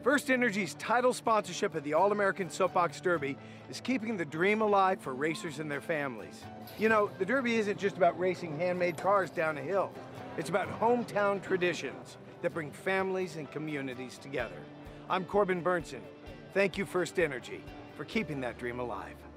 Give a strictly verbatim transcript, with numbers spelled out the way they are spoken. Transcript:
FirstEnergy's title sponsorship of the All-American Soapbox Derby is keeping the dream alive for racers and their families. You know, the Derby isn't just about racing handmade cars down a hill. It's about hometown traditions that bring families and communities together. I'm Corbin Bernsen. Thank you, FirstEnergy, for keeping that dream alive.